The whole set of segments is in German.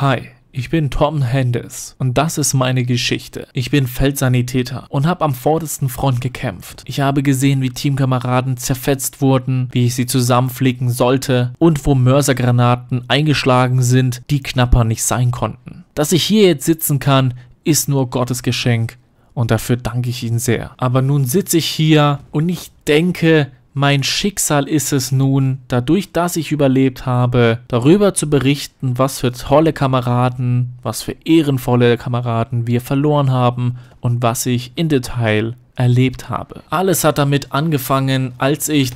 Hi, ich bin Tom Hendes und das ist meine Geschichte. Ich bin Feldsanitäter und habe am vordersten Front gekämpft. Ich habe gesehen, wie Teamkameraden zerfetzt wurden, wie ich sie zusammenflicken sollte und wo Mörsergranaten eingeschlagen sind, die knapper nicht sein konnten. Dass ich hier jetzt sitzen kann, ist nur Gottes Geschenk und dafür danke ich Ihnen sehr. Aber nun sitze ich hier und ich denke, mein Schicksal ist es nun, dadurch, dass ich überlebt habe, darüber zu berichten, was für tolle Kameraden, was für ehrenvolle Kameraden wir verloren haben und was ich in Detail erlebt habe. Alles hat damit angefangen, als ich...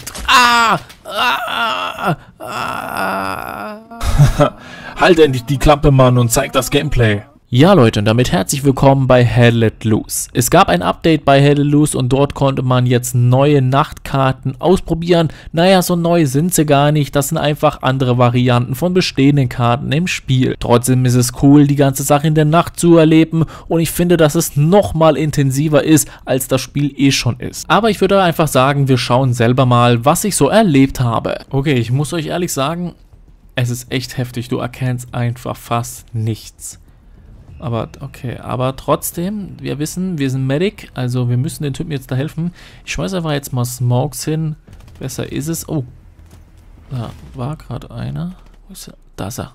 Halt endlich die Klappe, Mann, und zeig das Gameplay. Ja Leute, und damit herzlich willkommen bei Hell Let Loose. Es gab ein Update bei Hell Let Loose und dort konnte man jetzt neue Nachtkarten ausprobieren. Naja, so neu sind sie gar nicht, das sind einfach andere Varianten von bestehenden Karten im Spiel. Trotzdem ist es cool, die ganze Sache in der Nacht zu erleben und ich finde, dass es nochmal intensiver ist, als das Spiel eh schon ist. Aber ich würde einfach sagen, wir schauen selber mal, was ich so erlebt habe. Okay, ich muss euch ehrlich sagen, es ist echt heftig, du erkennst einfach fast nichts. Aber okay, aber trotzdem, wir wissen, wir sind Medic, also wir müssen den Typen jetzt da helfen. Ich schmeiße einfach jetzt mal Smokes hin. Besser ist es. Oh, da war gerade einer. Wo ist er? Da ist er.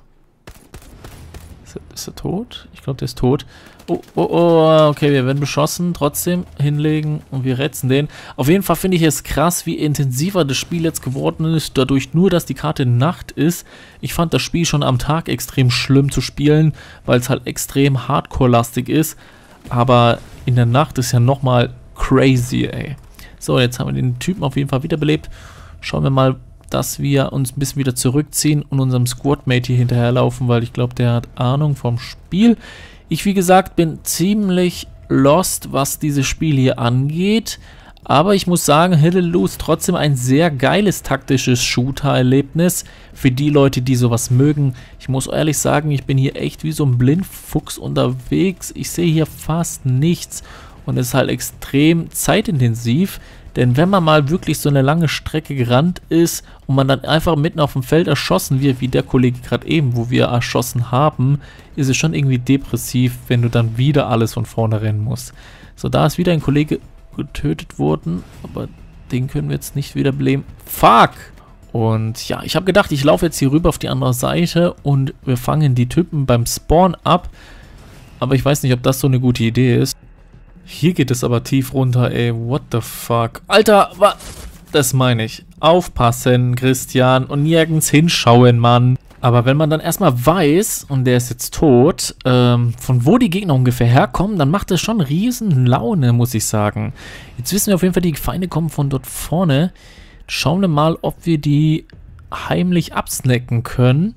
Ist er tot? Ich glaube, der ist tot. Oh, okay, wir werden beschossen. Trotzdem hinlegen und wir retzen den. Auf jeden Fall finde ich es krass, wie intensiver das Spiel jetzt geworden ist. Dadurch nur, dass die Karte Nacht ist. Ich fand das Spiel schon am Tag extrem schlimm zu spielen, weil es halt extrem Hardcore-lastig ist. Aber in der Nacht ist ja nochmal crazy, ey. So, jetzt haben wir den Typen auf jeden Fall wiederbelebt. Schauen wir mal, dass wir uns ein bisschen wieder zurückziehen und unserem Squadmate hier hinterherlaufen, weil ich glaube, der hat Ahnung vom Spiel. Ich, wie gesagt, bin ziemlich lost, was dieses Spiel hier angeht. Aber ich muss sagen, Hell Let Loose trotzdem ein sehr geiles taktisches Shooter-Erlebnis für die Leute, die sowas mögen. Ich muss ehrlich sagen, ich bin hier echt wie so ein Blindfuchs unterwegs. Ich sehe hier fast nichts und es ist halt extrem zeitintensiv. Denn wenn man mal wirklich so eine lange Strecke gerannt ist und man dann einfach mitten auf dem Feld erschossen wird, wie der Kollege gerade eben, wo wir erschossen haben, ist es schon irgendwie depressiv, wenn du dann wieder alles von vorne rennen musst. So, da ist wieder ein Kollege getötet worden, aber den können wir jetzt nicht wieder beleben. Fuck! Und ja, ich habe gedacht, ich laufe jetzt hier rüber auf die andere Seite und wir fangen die Typen beim Spawn ab. Aber ich weiß nicht, ob das so eine gute Idee ist. Hier geht es aber tief runter, ey. What the fuck? Alter, was? Das meine ich. Aufpassen, Christian, und nirgends hinschauen, Mann. Aber wenn man dann erstmal weiß, und der ist jetzt tot, von wo die Gegner ungefähr herkommen, dann macht das schon riesen Laune, muss ich sagen. Jetzt wissen wir auf jeden Fall, die Feinde kommen von dort vorne. Schauen wir mal, ob wir die heimlich absnacken können.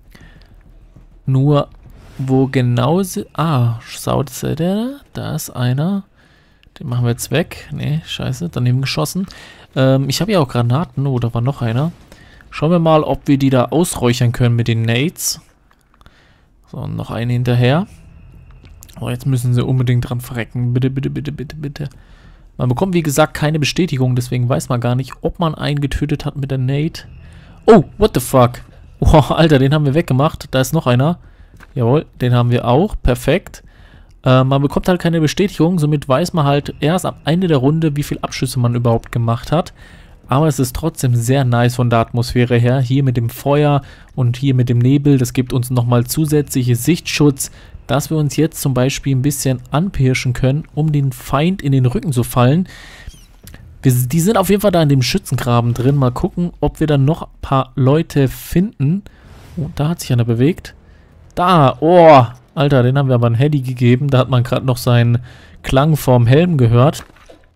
Nur... wo genau sie... Ah, schaut der? Da ist einer. Den machen wir jetzt weg. Ne, scheiße, daneben geschossen. Ich habe ja auch Granaten. Oh, da war noch einer. Schauen wir mal, ob wir die da ausräuchern können mit den Nades. So, noch eine hinterher. Oh, jetzt müssen sie unbedingt dran verrecken. Bitte, bitte, bitte, bitte, bitte. Man bekommt, wie gesagt, keine Bestätigung. Deswegen weiß man gar nicht, ob man einen getötet hat mit der Nade. Oh, what the fuck? Oh, Alter, den haben wir weggemacht. Da ist noch einer. Jawohl, den haben wir auch. Perfekt. Man bekommt halt keine Bestätigung, somit weiß man halt erst am Ende der Runde, wie viele Abschüsse man überhaupt gemacht hat. Aber es ist trotzdem sehr nice von der Atmosphäre her. Hier mit dem Feuer und hier mit dem Nebel. Das gibt uns nochmal zusätzliche Sichtschutz, dass wir uns jetzt zum Beispiel ein bisschen anpirschen können, um den Feind in den Rücken zu fallen. Die sind auf jeden Fall da in dem Schützengraben drin. Mal gucken, ob wir dann noch ein paar Leute finden. Oh, da hat sich einer bewegt. Da, oh, Alter, den haben wir aber ein Heli gegeben. Da hat man gerade noch seinen Klang vom Helm gehört.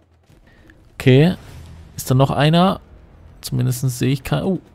Okay, ist da noch einer? Zumindest sehe ich keinen. Oh.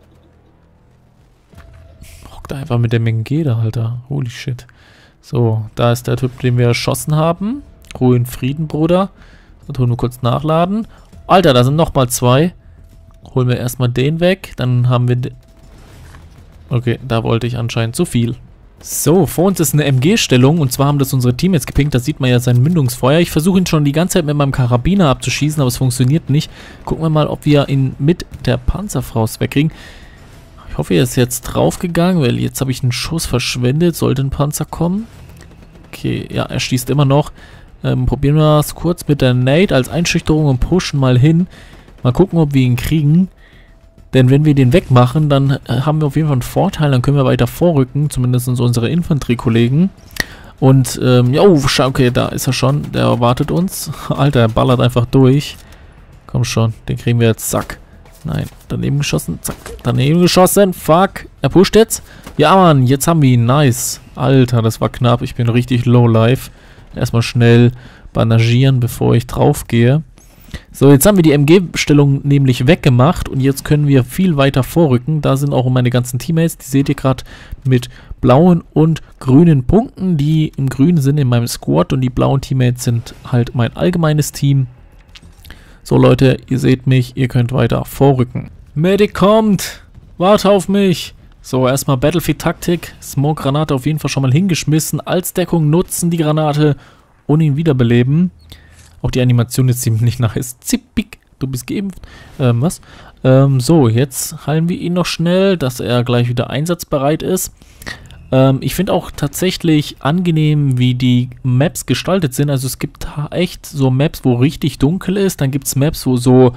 Hockt einfach mit dem MG da, Alter. Holy shit. So, da ist der Typ, den wir erschossen haben. Ruhe in Frieden, Bruder. Da tun wir kurz nachladen. Alter, da sind nochmal zwei. Holen wir erstmal den weg. Dann haben wir... Okay, da wollte ich anscheinend zu viel. So, vor uns ist eine MG-Stellung und zwar haben das unsere Teammates gepinkt, da sieht man ja sein Mündungsfeuer. Ich versuche ihn schon die ganze Zeit mit meinem Karabiner abzuschießen, aber es funktioniert nicht. Gucken wir mal, ob wir ihn mit der Panzerfaust wegkriegen. Ich hoffe, er ist jetzt draufgegangen, weil jetzt habe ich einen Schuss verschwendet. Sollte ein Panzer kommen. Okay, ja, er schießt immer noch. Probieren wir es kurz mit der Nade als Einschüchterung und pushen mal hin. Mal gucken, ob wir ihn kriegen. Denn wenn wir den wegmachen, dann haben wir auf jeden Fall einen Vorteil. Dann können wir weiter vorrücken, zumindest unsere Infanteriekollegen. Und, ja, okay, da ist er schon. Der erwartet uns. Alter, er ballert einfach durch. Komm schon, den kriegen wir jetzt. Zack. Nein, daneben geschossen. Zack, daneben geschossen. Fuck. Er pusht jetzt. Ja, Mann, jetzt haben wir ihn. Nice. Alter, das war knapp. Ich bin richtig low life. Erstmal schnell bandagieren, bevor ich drauf gehe. So, jetzt haben wir die MG-Stellung nämlich weggemacht und jetzt können wir viel weiter vorrücken. Da sind auch meine ganzen Teammates, die seht ihr gerade mit blauen und grünen Punkten. Die im Grünen sind in meinem Squad und die blauen Teammates sind halt mein allgemeines Team. So Leute, ihr seht mich, ihr könnt weiter vorrücken. Medic kommt! Warte auf mich! So, erstmal Battlefield-Taktik. Smoke-Granate auf jeden Fall schon mal hingeschmissen. Als Deckung nutzen die Granate und ihn wiederbeleben. Auch die Animation ist ziemlich nice. Zippig, du bist geimpft. Was? So, jetzt heilen wir ihn noch schnell, dass er gleich wieder einsatzbereit ist. Ich finde auch tatsächlich angenehm, wie die Maps gestaltet sind. Also es gibt echt so Maps, wo richtig dunkel ist. Dann gibt es Maps, wo so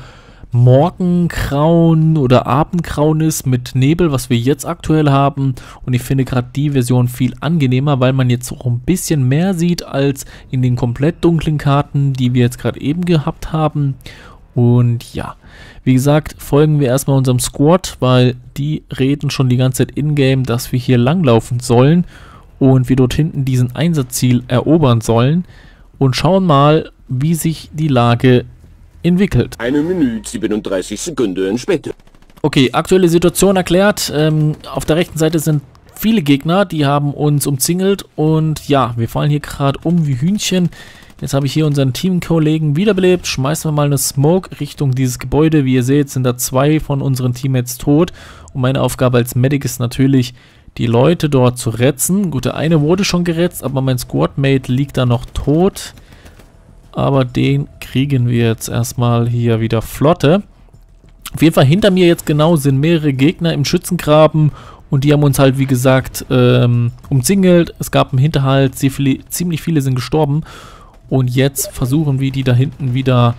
Morgengrauen oder Abendgrauen ist mit Nebel, was wir jetzt aktuell haben. Und ich finde gerade die Version viel angenehmer, weil man jetzt auch ein bisschen mehr sieht als in den komplett dunklen Karten, die wir jetzt gerade eben gehabt haben. Und ja, wie gesagt, folgen wir erstmal unserem Squad, weil die reden schon die ganze Zeit in-game, dass wir hier langlaufen sollen und wir dort hinten diesen Einsatzziel erobern sollen und schauen mal, wie sich die Lage entwickelt. 1 Minute 37 Sekunden später. Okay, aktuelle Situation erklärt. Auf der rechten Seite sind viele Gegner, die haben uns umzingelt und ja, wir fallen hier gerade um wie Hühnchen. Jetzt habe ich hier unseren Teamkollegen wiederbelebt. Schmeißen wir mal eine Smoke Richtung dieses Gebäude. Wie ihr seht, sind da 2 von unseren Teammates tot. Und meine Aufgabe als Medic ist natürlich, die Leute dort zu retten. Gut, der eine wurde schon gerettet, aber mein Squadmate liegt da noch tot. Aber den kriegen wir jetzt erstmal hier wieder Flotte. Auf jeden Fall hinter mir jetzt genau sind mehrere Gegner im Schützengraben. Und die haben uns halt, wie gesagt, umzingelt. Es gab einen Hinterhalt, ziemlich viele sind gestorben. Und jetzt versuchen wir die da hinten wieder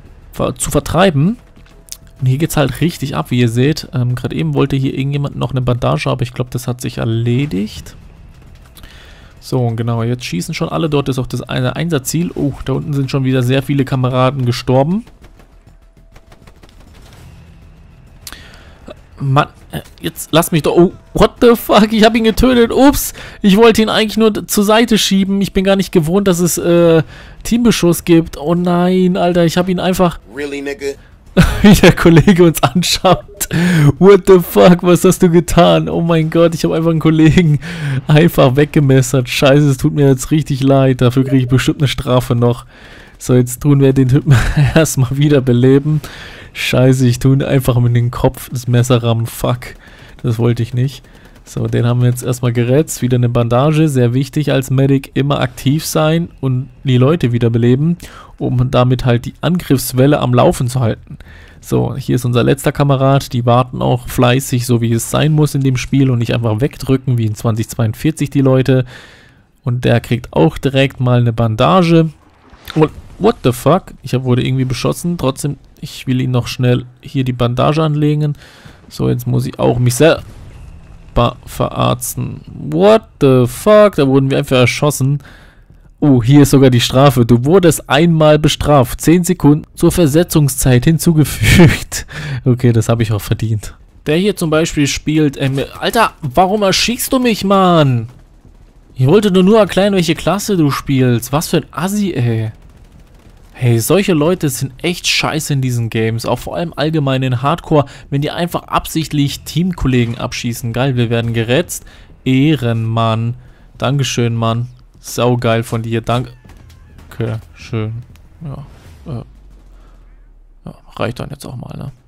zu vertreiben. Und hier geht es halt richtig ab, wie ihr seht. Gerade eben wollte hier irgendjemand noch eine Bandage, aber ich glaube, das hat sich erledigt. So, genau, jetzt schießen schon alle. Dort ist auch das eine Einsatzziel. Oh, da unten sind schon wieder sehr viele Kameraden gestorben. Mann, jetzt lass mich doch... Oh, what the fuck? Ich habe ihn getötet. Ups, ich wollte ihn eigentlich nur zur Seite schieben. Ich bin gar nicht gewohnt, dass es Teambeschuss gibt. Oh nein, Alter, ich habe ihn einfach... Really, nigga? Wie der Kollege uns anschaut. What the fuck, was hast du getan? Oh mein Gott, ich habe einfach einen Kollegen einfach weggemessert. Scheiße, es tut mir jetzt richtig leid. Dafür kriege ich bestimmt eine Strafe noch. So, jetzt tun wir den Typen erstmal wiederbeleben. Scheiße, ich tue einfach mit dem Kopf das Messer rammen. Fuck, das wollte ich nicht. So, den haben wir jetzt erstmal gerettet. Wieder eine Bandage, sehr wichtig als Medic. Immer aktiv sein und die Leute wiederbeleben, um damit halt die Angriffswelle am Laufen zu halten. So, hier ist unser letzter Kamerad. Die warten auch fleißig, so wie es sein muss in dem Spiel und nicht einfach wegdrücken, wie in 2042 die Leute. Und der kriegt auch direkt mal eine Bandage. Und what the fuck? Ich wurde irgendwie beschossen. Trotzdem, ich will ihn noch schnell hier die Bandage anlegen. So, jetzt muss ich auch mich selber verarzten. What the fuck? Da wurden wir einfach erschossen. Oh, hier ist sogar die Strafe. Du wurdest einmal bestraft. 10 Sekunden zur Versetzungszeit hinzugefügt. Okay, das habe ich auch verdient. Der hier zum Beispiel spielt... Alter, warum erschießt du mich, Mann? Ich wollte nur erklären, welche Klasse du spielst. Was für ein Assi, ey. Hey, solche Leute sind echt scheiße in diesen Games. Auch vor allem allgemein in Hardcore, wenn die einfach absichtlich Teamkollegen abschießen. Geil, wir werden geretzt. Ehrenmann. Dankeschön, Mann. Saugeil von dir. Danke. Okay, schön. Ja, ja, reicht dann jetzt auch mal, ne?